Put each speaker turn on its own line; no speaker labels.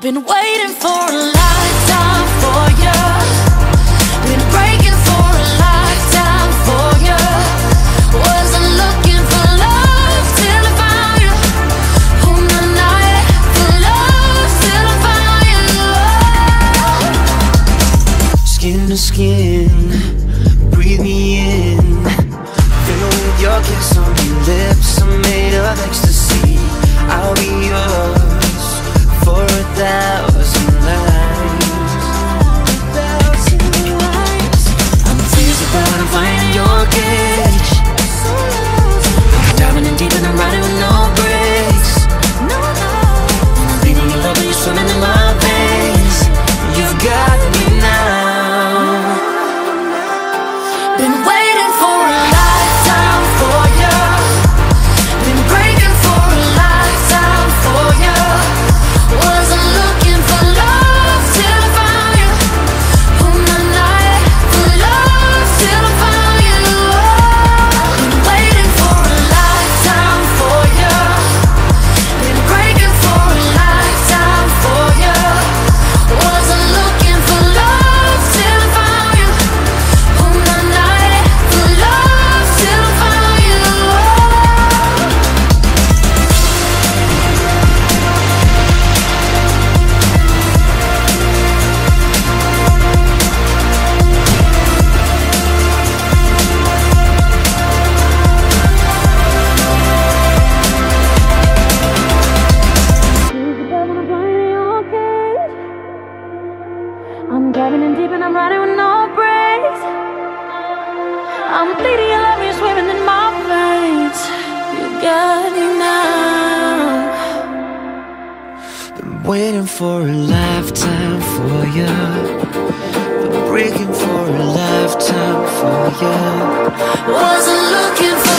Been waiting for a lifetime for you. Been breaking for a lifetime for you. Wasn't looking for love till I found you. On the night for love till I found you.
Skin to skin, breathe me in. Fill with your kiss on your lips. I'm made of ecstasy. I'll be yours for 1,000 lives. I'm tears about I'm finding your cage. Diving in deep and I'm riding with no brakes. I'm bleeding your love when you're swimming in my veins. You've got me now.
Been waiting for a lifetime for you. Been breaking for a lifetime for you. Wasn't looking for love till I found you. On the night for love till I found you. Been waiting for a lifetime for you. Been breaking for a lifetime for you. Wasn't looking for love till I found you. On the night for love till I found you. I'm diving in deep and I'm riding with no brakes. I'm bleeding your love, you're swimming in my veins. You got me now.
Been waiting for a lifetime for you. Been breaking for a lifetime for you.
Wasn't looking for